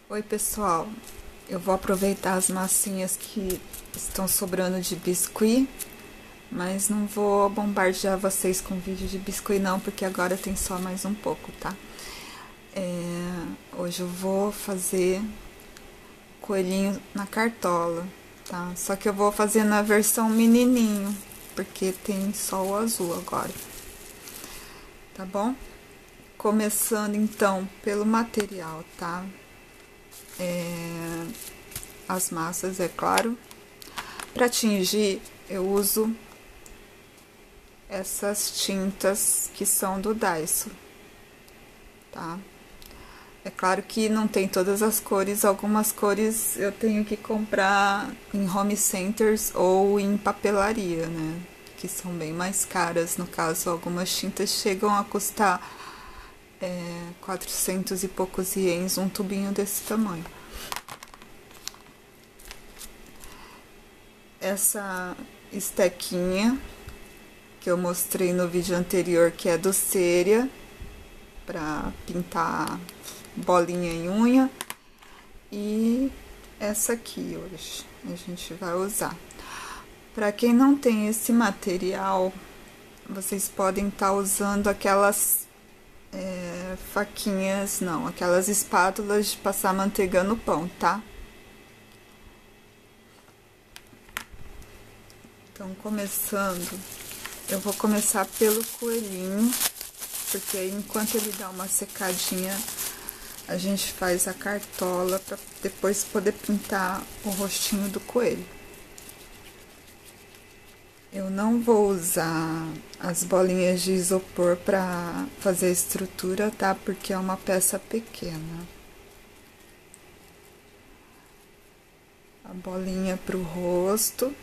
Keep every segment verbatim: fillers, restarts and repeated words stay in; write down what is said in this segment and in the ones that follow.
Oi, pessoal. Eu vou aproveitar as massinhas que estão sobrando de biscuit, mas não vou bombardear vocês com vídeo de biscuit não, porque agora tem só mais um pouco, tá? É, hoje eu vou fazer coelhinho na cartola, tá? Só que eu vou fazer na versão menininho, porque tem só o azul agora, tá bom? Começando então pelo material, tá? É, as massas, é claro. Para tingir, eu uso essas tintas que são do Daiso, tá? É claro que não tem todas as cores, algumas cores eu tenho que comprar em home centers ou em papelaria, né? Que são bem mais caras. No caso, algumas tintas chegam a custar é, quatrocentos e poucos ienes um tubinho desse tamanho. Essa estequinha que eu mostrei no vídeo anterior, que é do Ceria, para pintar bolinha em unha, e essa aqui hoje a gente vai usar. Para quem não tem esse material, vocês podem estar tá usando aquelas é, faquinhas, não, aquelas espátulas de passar manteiga no pão, tá? Então, começando, eu vou começar pelo coelhinho, porque aí enquanto ele dá uma secadinha, a gente faz a cartola para depois poder pintar o rostinho do coelho. Eu não vou usar as bolinhas de isopor para fazer a estrutura, tá? Porque é uma peça pequena. A bolinha pro rosto.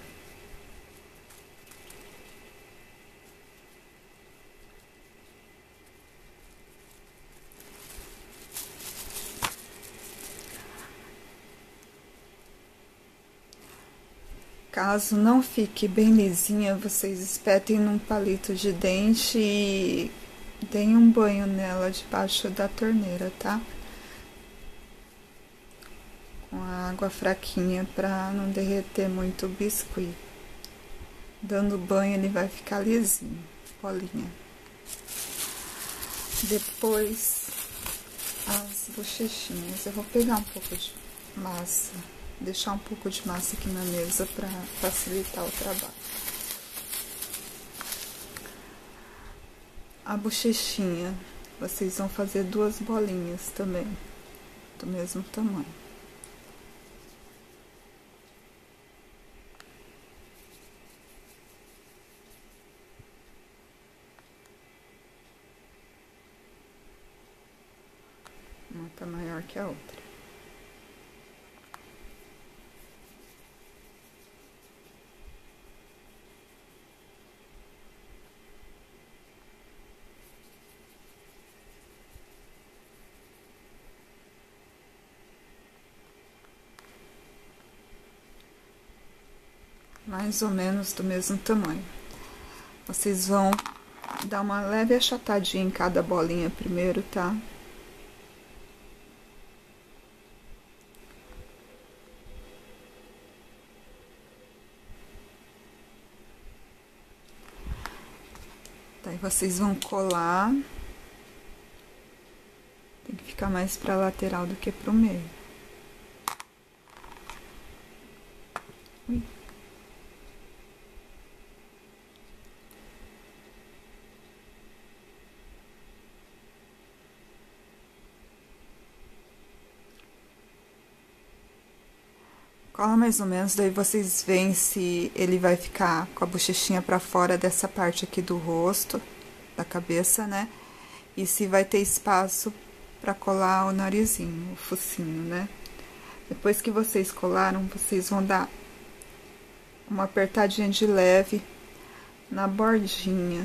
Caso não fique bem lisinha, vocês espetem num palito de dente e deem um banho nela debaixo da torneira, tá? Com a água fraquinha para não derreter muito o biscuit. Dando banho ele vai ficar lisinho, bolinha. Depois as bochechinhas. Eu vou pegar um pouco de massa, deixar um pouco de massa aqui na mesa para facilitar o trabalho. A bochechinha, vocês vão fazer duas bolinhas também, do mesmo tamanho. Uma tá maior que a outra. Mais ou menos do mesmo tamanho. Vocês vão dar uma leve achatadinha em cada bolinha primeiro, tá? Daí vocês vão colar. Tem que ficar mais pra lateral do que pro meio. Ui. Cola mais ou menos, daí vocês veem se ele vai ficar com a bochechinha pra fora dessa parte aqui do rosto, da cabeça, né? E se vai ter espaço pra colar o narizinho, o focinho, né? Depois que vocês colaram, vocês vão dar uma apertadinha de leve na bordinha.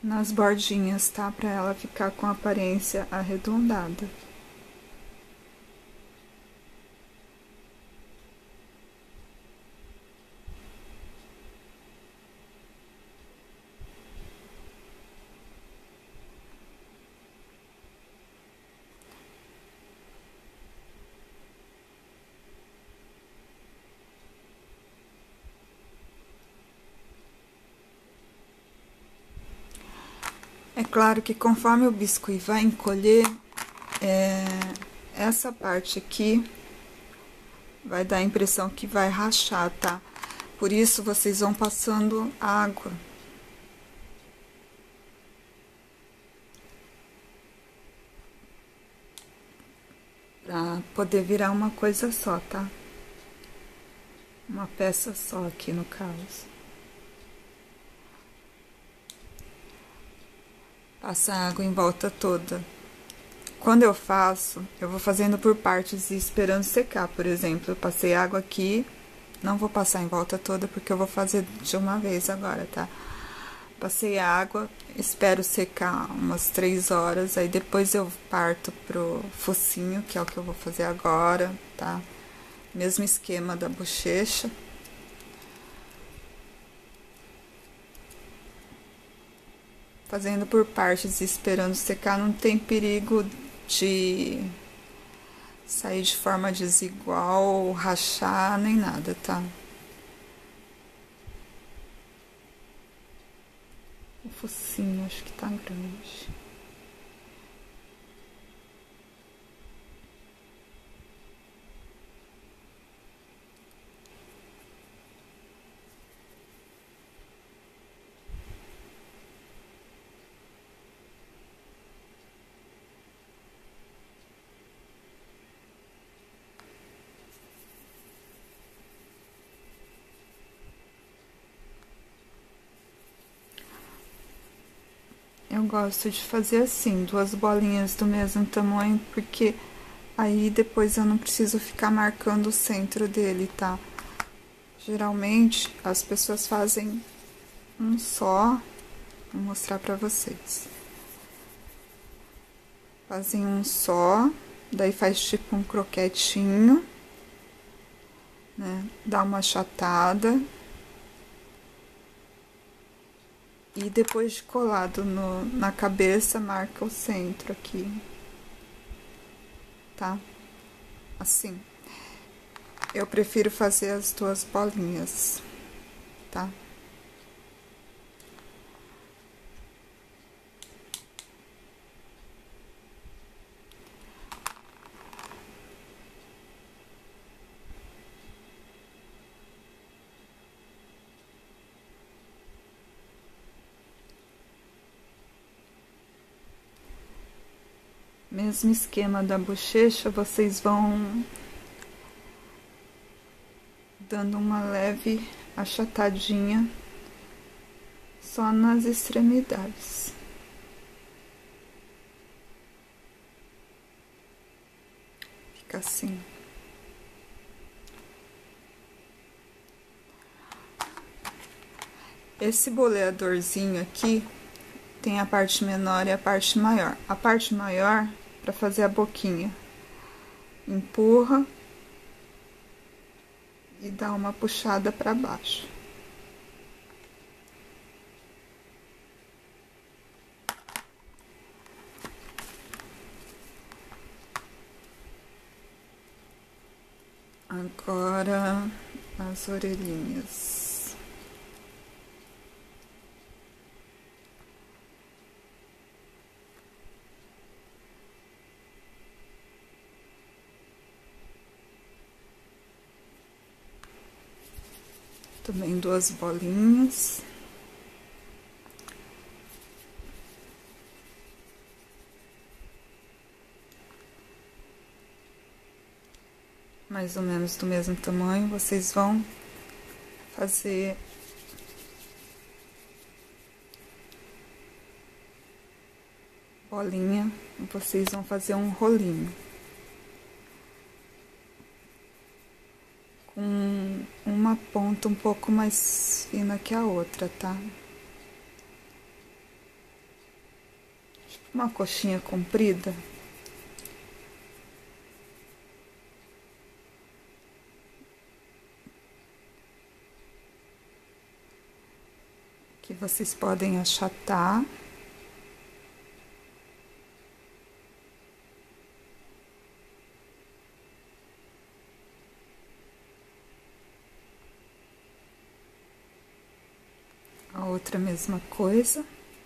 nas bordinhas, tá? Pra ela ficar com a aparência arredondada. É claro que conforme o biscuit vai encolher, é, essa parte aqui vai dar a impressão que vai rachar, tá? Por isso, vocês vão passando água. Pra poder virar uma coisa só, tá? Uma peça só aqui no caso. Passa água em volta toda. Quando eu faço, eu vou fazendo por partes e esperando secar. Por exemplo, eu passei água aqui, não vou passar em volta toda porque eu vou fazer de uma vez agora, tá? Passei água, espero secar umas três horas, aí depois eu parto pro focinho, que é o que eu vou fazer agora, tá? Mesmo esquema da bochecha. Fazendo por partes e esperando secar, não tem perigo de sair de forma desigual, rachar, nem nada, tá? O focinho acho que tá grande. Eu gosto de fazer assim, duas bolinhas do mesmo tamanho, porque aí depois eu não preciso ficar marcando o centro dele, tá? Geralmente, as pessoas fazem um só, vou mostrar pra vocês. Fazem um só, daí faz tipo um croquetinho, né? Dá uma achatada. E depois de colado no, na cabeça, marca o centro aqui, tá? Assim. Eu prefiro fazer as duas bolinhas, tá? Mesmo esquema da bochecha, vocês vão dando uma leve achatadinha só nas extremidades. Fica assim. Esse boleadorzinho aqui tem a parte menor e a parte maior. A parte maior para fazer a boquinha. Empurra e dá uma puxada para baixo. Agora as orelhinhas. Também duas bolinhas. Mais ou menos do mesmo tamanho, vocês vão fazer bolinha, vocês vão fazer um rolinho. Com uma ponta um pouco mais fina que a outra, tá? uma coxinha comprida. Que vocês podem achatar. A outra mesma coisa.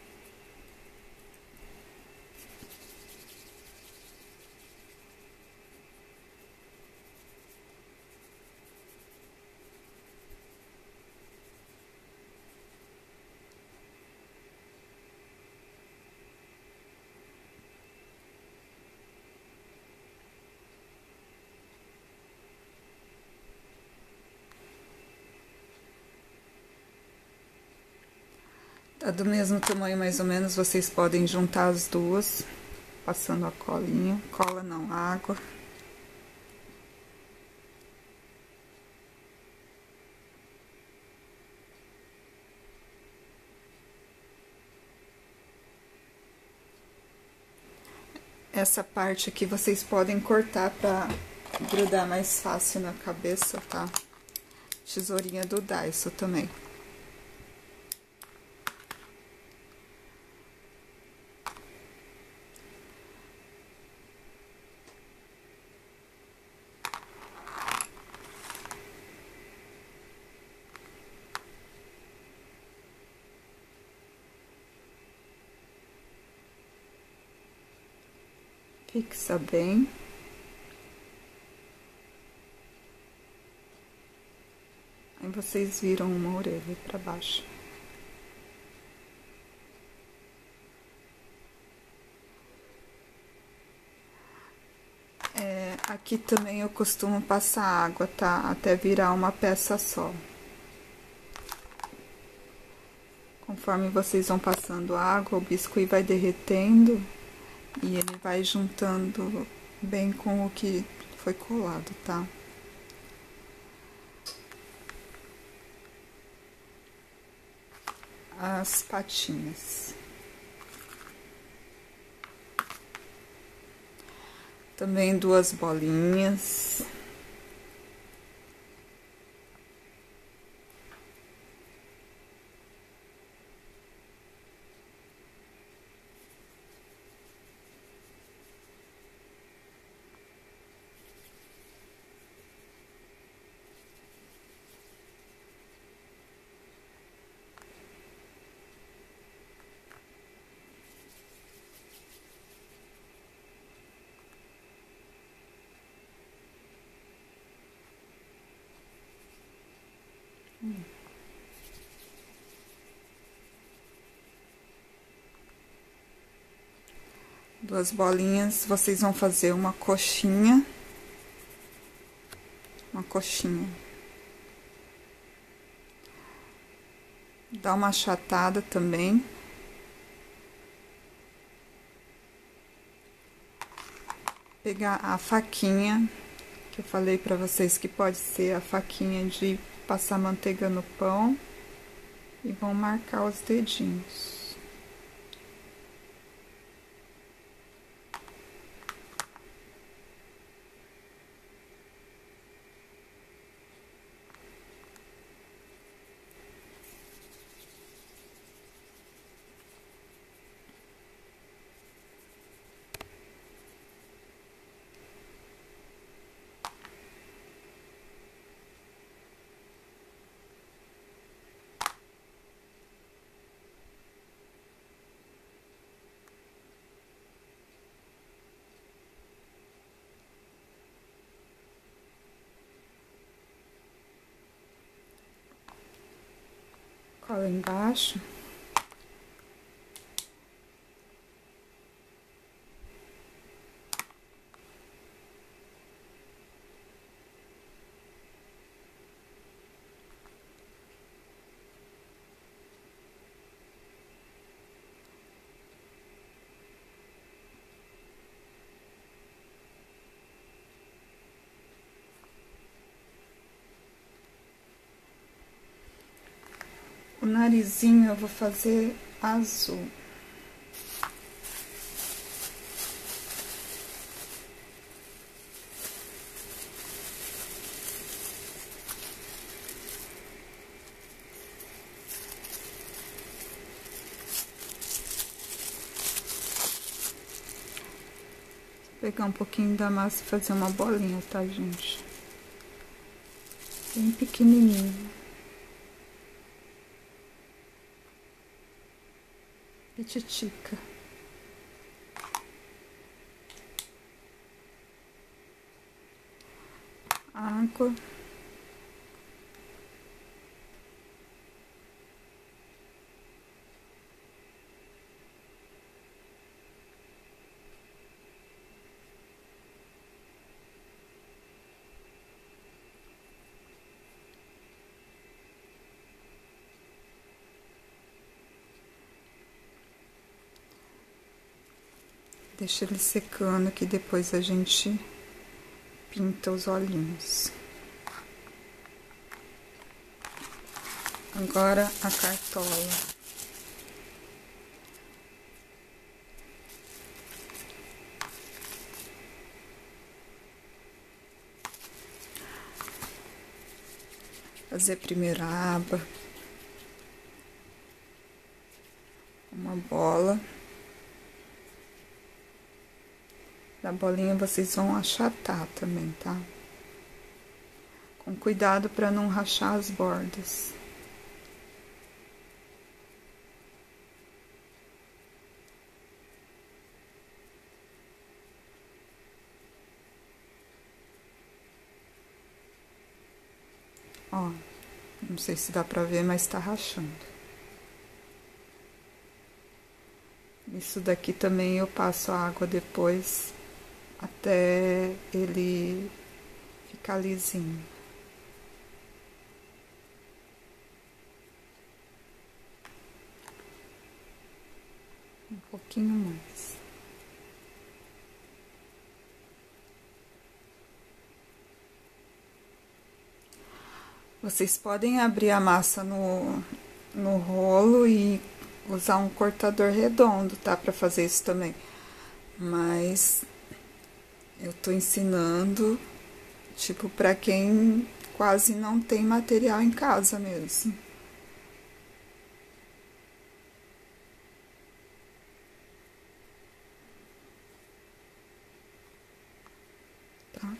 Tá do mesmo tamanho mais ou menos, vocês podem juntar as duas, passando a colinha, cola não, água. Essa parte aqui vocês podem cortar pra grudar mais fácil na cabeça, tá? Tesourinha do Daiso também. Fixa bem. Aí vocês viram uma orelha para baixo. É, aqui também eu costumo passar água, tá? Até virar uma peça só. Conforme vocês vão passando água, o biscuit vai derretendo e ele vai juntando bem com o que foi colado, tá? As patinhas. Também duas bolinhas. Hum. Duas bolinhas, vocês vão fazer uma coxinha. Uma coxinha. Dá uma achatada também. Pegar a faquinha, que eu falei pra vocês que pode ser a faquinha de passar manteiga no pão, e vão marcar os dedinhos. Cola embaixo. O narizinho eu vou fazer azul. pegar um pouquinho da massa e fazer uma bolinha, tá, gente? Bem pequenininho. Pititica. Água. Deixa ele secando que depois a gente pinta os olhinhos. Agora a cartola. Fazer primeiro a aba. Uma bola. Da bolinha vocês vão achatar também, tá? Com cuidado para não rachar as bordas. Ó, não sei se dá pra ver, mas tá rachando. Isso daqui também eu passo a água depois, até ele ficar lisinho. Um pouquinho mais. Vocês podem abrir a massa no, no rolo e usar um cortador redondo, tá? Pra fazer isso também. Mas eu tô ensinando, tipo, pra quem quase não tem material em casa mesmo. Tá?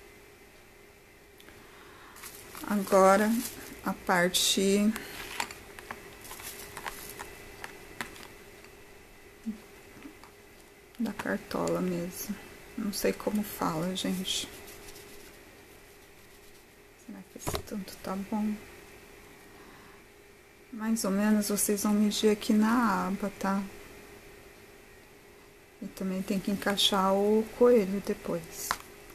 Agora, a parte da cartola mesmo. Não sei como fala, gente. Será que esse tanto tá bom? Mais ou menos vocês vão medir aqui na aba, tá? E também tem que encaixar o coelho depois.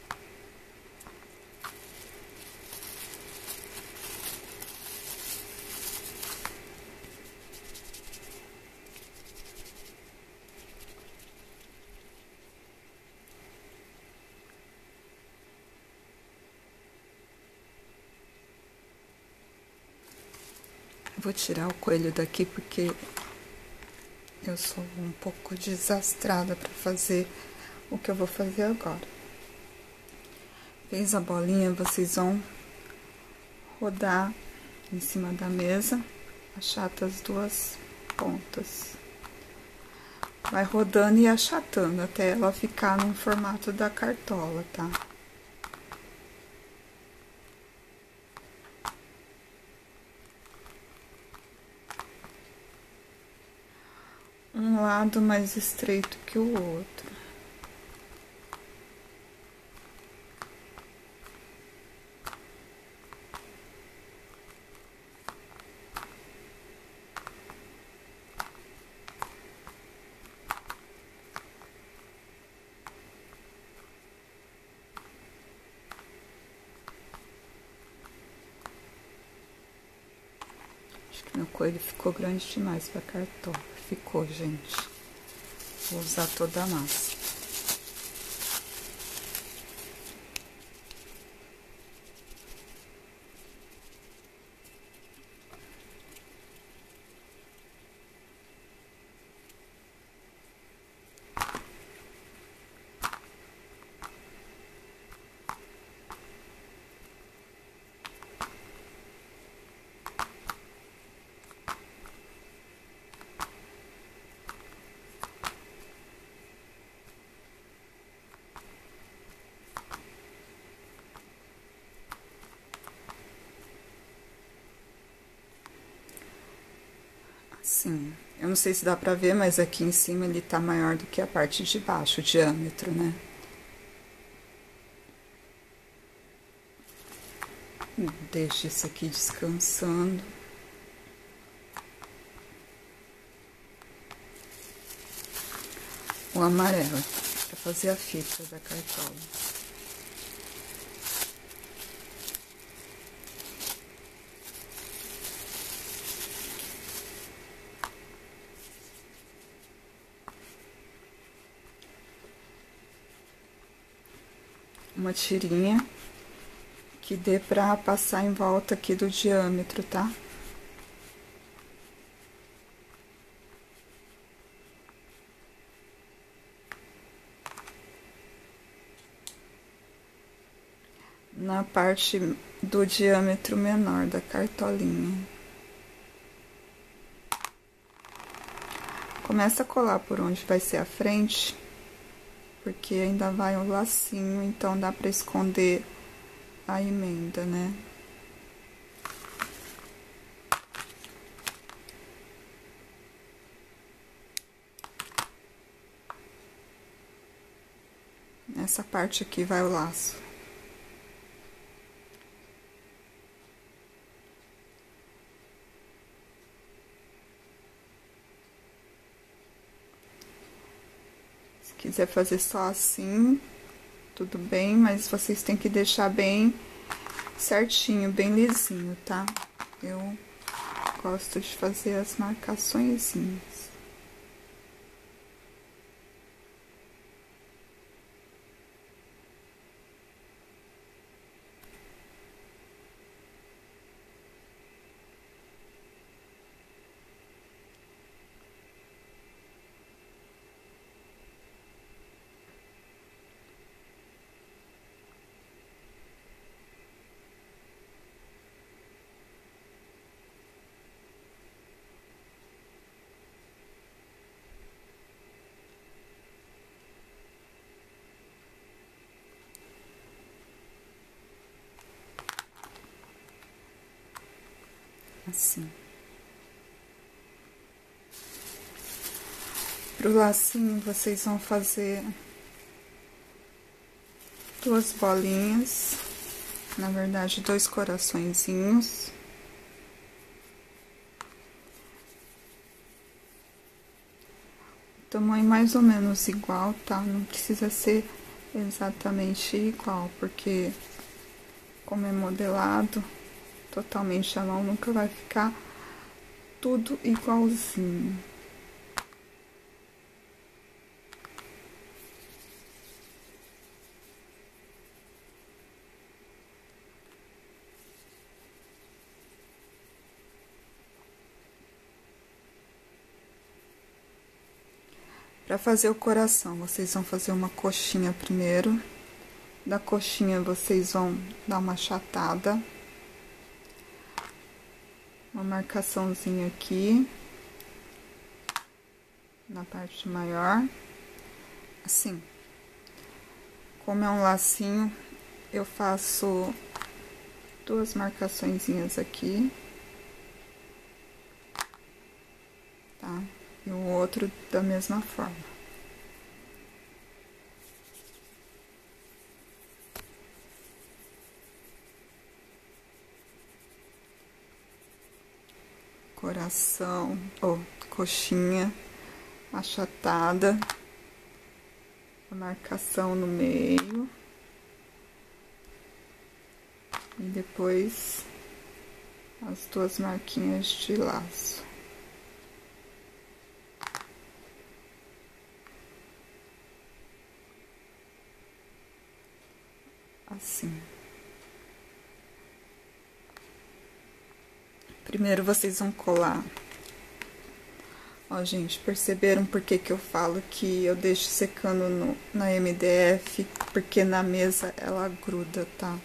Vou tirar o coelho daqui porque eu sou um pouco desastrada para fazer o que eu vou fazer agora. Fez a bolinha, vocês vão rodar em cima da mesa, achata as duas pontas. Vai rodando e achatando até ela ficar no formato da cartola, tá? Um lado mais estreito que o outro. Acho que meu coelho ficou grande demais pra cartola. Ficou, gente. Vou usar toda a massa. Assim, eu não sei se dá pra ver, mas aqui em cima ele tá maior do que a parte de baixo, o diâmetro, né? Deixo isso aqui descansando. O amarelo, pra fazer a fita da cartola. Uma tirinha que dê pra passar em volta aqui do diâmetro, tá? Na parte do diâmetro menor da cartolinha. Começa a colar por onde vai ser a frente, porque ainda vai o lacinho, então dá pra esconder a emenda, né? Nessa parte aqui vai o laço. Se quiser fazer só assim, tudo bem, mas vocês têm que deixar bem certinho, bem lisinho, tá? Eu gosto de fazer as marcaçõezinhas. Assim. Pro lacinho, vocês vão fazer duas bolinhas, na verdade, dois coraçõezinhos. Tamanho mais ou menos igual, tá? Não precisa ser exatamente igual, porque como é modelado totalmente à mão, nunca vai ficar tudo igualzinho. Para fazer o coração, vocês vão fazer uma coxinha primeiro. Da coxinha, vocês vão dar uma achatada. Uma marcaçãozinha aqui. Na parte maior. Assim. Como é um lacinho, eu faço duas marcaçõezinhas aqui. Tá? E o outro da mesma forma. Coração, ou coxinha achatada, a marcação no meio e depois as duas marquinhas de laço. Assim. Primeiro vocês vão colar. Ó, gente, perceberam por que que eu falo que eu deixo secando no, na M D F? Porque na mesa ela gruda, tá?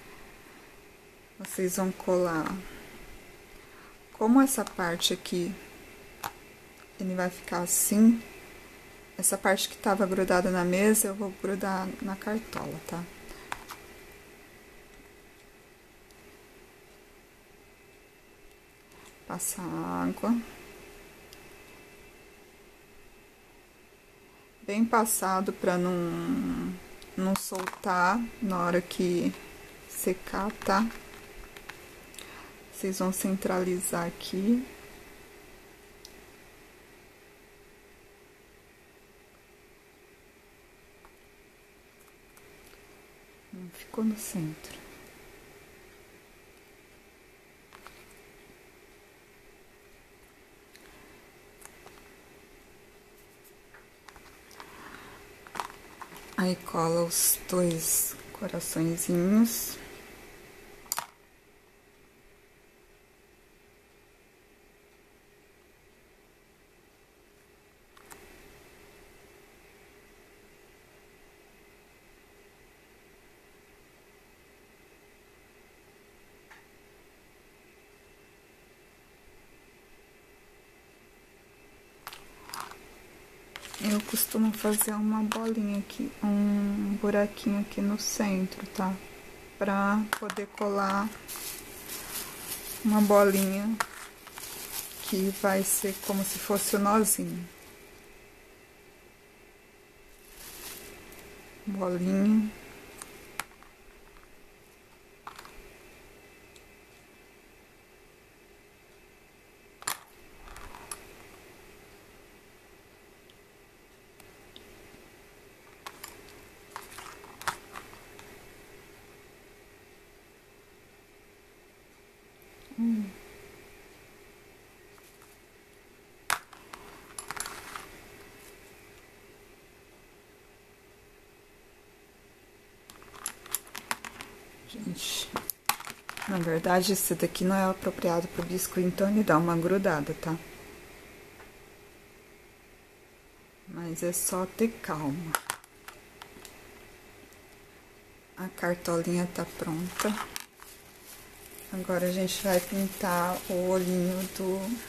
Vocês vão colar. Como essa parte aqui, ele vai ficar assim, essa parte que tava grudada na mesa, eu vou grudar na cartola, tá? Passa água. bem passado para não, não soltar na hora que secar, tá? Vocês vão centralizar aqui. Não ficou no centro. Aí cola os dois coraçõezinhos. Eu costumo fazer uma bolinha aqui, um buraquinho aqui no centro, tá? Pra poder colar uma bolinha que vai ser como se fosse o nozinho. Bolinha. Hum. Gente, na verdade, esse daqui não é apropriado pro biscoito, então ele dá uma grudada, tá? Mas é só ter calma. A cartolinha tá pronta. Agora a gente vai pintar o olhinho do,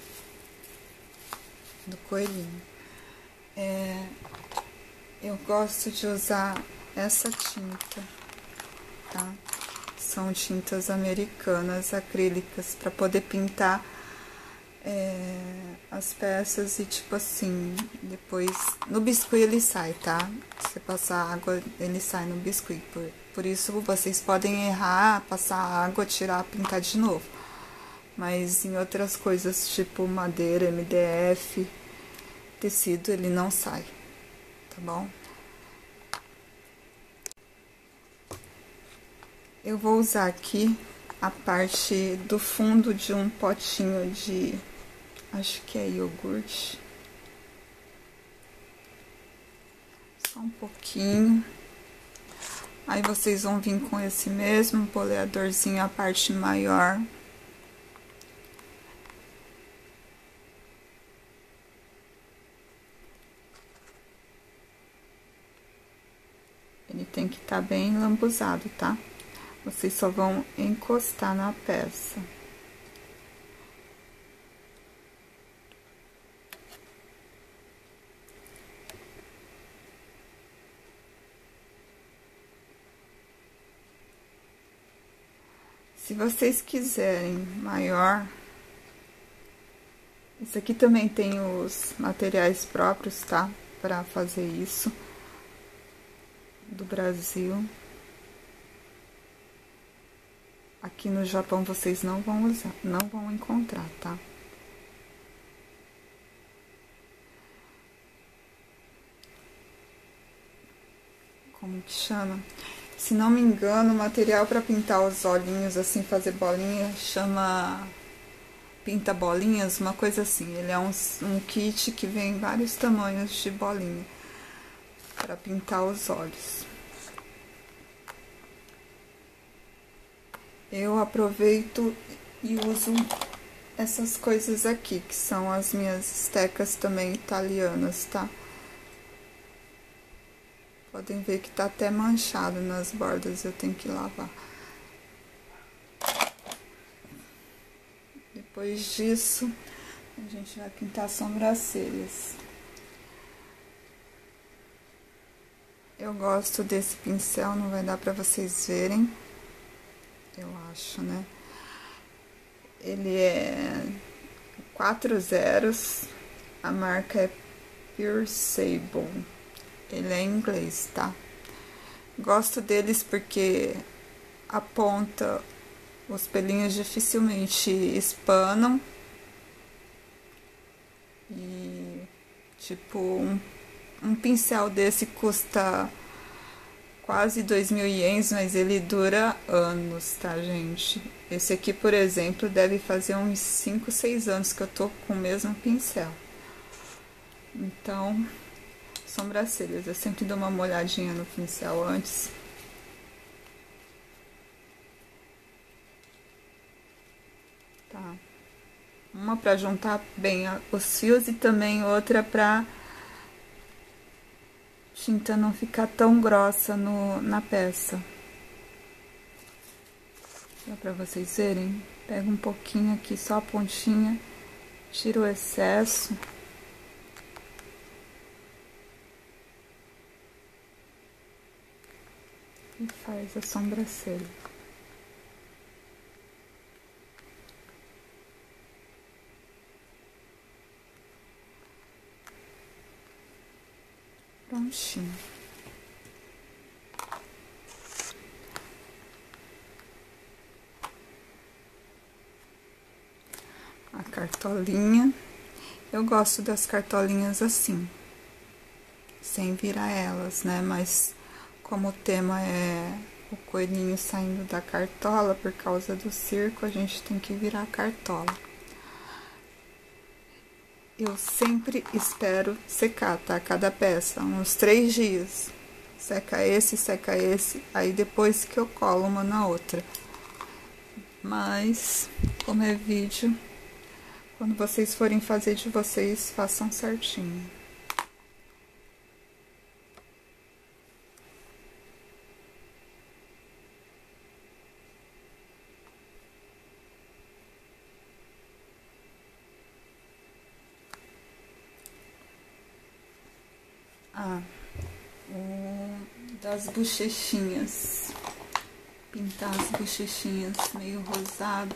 do coelhinho. É, eu gosto de usar essa tinta, tá? São tintas americanas, acrílicas, para poder pintar é, as peças e tipo assim, depois no biscuit ele sai, tá? Se passar água, ele sai no biscuit. Por, por isso vocês podem errar, passar água, tirar, pintar de novo. Mas em outras coisas, tipo madeira, M D F, tecido, ele não sai, tá bom? Eu vou usar aqui a parte do fundo de um potinho de, acho que é iogurte. Só um pouquinho. Aí vocês vão vir com esse mesmo boleadorzinho, a parte maior. Ele tem que estar bem lambuzado, tá? Vocês só vão encostar na peça. Se vocês quiserem maior, esse aqui também tem os materiais próprios, tá? Pra fazer isso, do Brasil. Aqui no Japão vocês não vão usar, não vão encontrar, tá? Como que chama? Se não me engano, o material para pintar os olhinhos, assim, fazer bolinha, chama pinta bolinhas, uma coisa assim. Ele é um, um kit que vem vários tamanhos de bolinha para pintar os olhos. Eu aproveito e uso essas coisas aqui, que são as minhas estecas também italianas, tá? Podem ver que tá até manchado nas bordas, eu tenho que lavar. Depois disso, a gente vai pintar as sobrancelhas. Eu gosto desse pincel, não vai dar pra vocês verem. Eu acho, né? Ele é quatro zeros, a marca é Pure Sable. Ele é em inglês, tá? Gosto deles porque a ponta, os pelinhos dificilmente espanam. E, tipo, um, um pincel desse custa quase dois mil ienes, mas ele dura anos, tá, gente? Esse aqui, por exemplo, deve fazer uns cinco, seis anos que eu tô com o mesmo pincel. Então, sobrancelhas, eu sempre dou uma molhadinha no pincel antes. Tá. Uma pra juntar bem os fios e também outra pra tinta não ficar tão grossa no, na peça. Dá pra vocês verem? Pega um pouquinho aqui, só a pontinha, tira o excesso. E faz a sobrancelha. Prontinho. A cartolinha. Eu gosto das cartolinhas assim, sem virar elas, né? Mas como o tema é o coelhinho saindo da cartola por causa do circo, a gente tem que virar a cartola. Eu sempre espero secar, tá? Cada peça, uns três dias. Seca esse, seca esse, aí depois que eu colo uma na outra. Mas, como é vídeo, quando vocês forem fazer de vocês, façam certinho. Ah, o das bochechinhas. Pintar as bochechinhas meio rosado.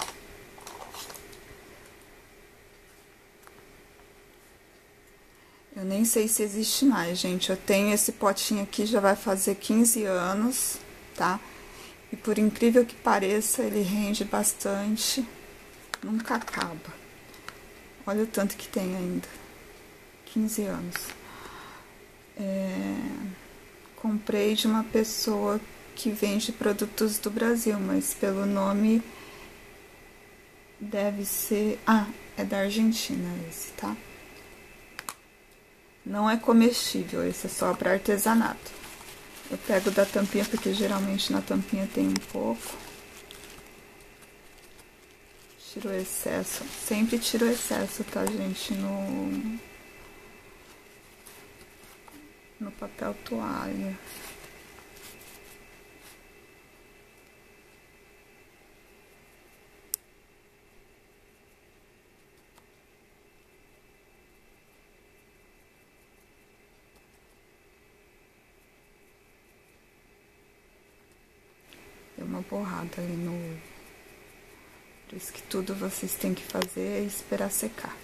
Eu nem sei se existe mais, gente. Eu tenho esse potinho aqui, já vai fazer quinze anos, tá? E por incrível que pareça, ele rende bastante. Nunca acaba. Olha o tanto que tem ainda. quinze anos. É... Comprei de uma pessoa que vende produtos do Brasil, mas pelo nome deve ser... Ah, é da Argentina esse, tá? Não é comestível, esse é só para artesanato. Eu pego da tampinha, porque geralmente na tampinha tem um pouco. Tiro o excesso. Sempre tiro o excesso, tá, gente? No, no papel toalha. Deu uma borrada ali no ovo. Por isso que tudo vocês têm que fazer é esperar secar.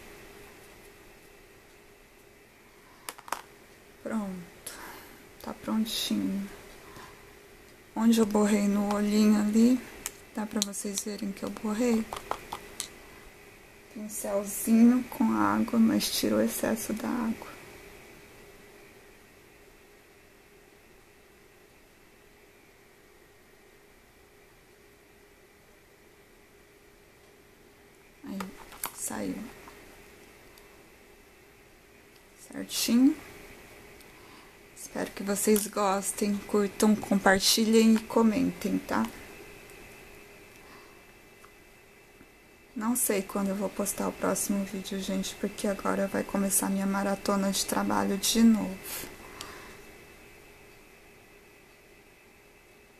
Pronto. Tá prontinho. Onde eu borrei no olhinho ali, dá pra vocês verem que eu borrei. Pincelzinho com água, mas tira o excesso da água. Aí, saiu. Certinho. Espero que vocês gostem, curtam, compartilhem e comentem, tá? Não sei quando eu vou postar o próximo vídeo, gente, porque agora vai começar minha maratona de trabalho de novo.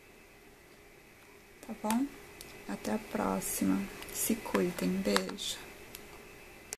Tá bom? Até a próxima. Se cuidem. Beijo.